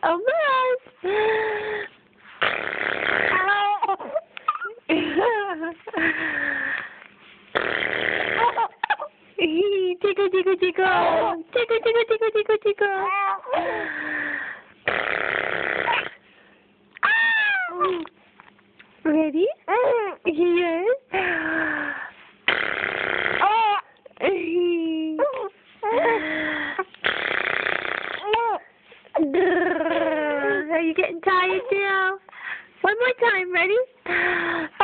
A mouse. Tickle, tickle, tickle. Tickle, tickle, tickle, tickle, tickle. Ready? Yes. Are you getting tired now? One more time, ready?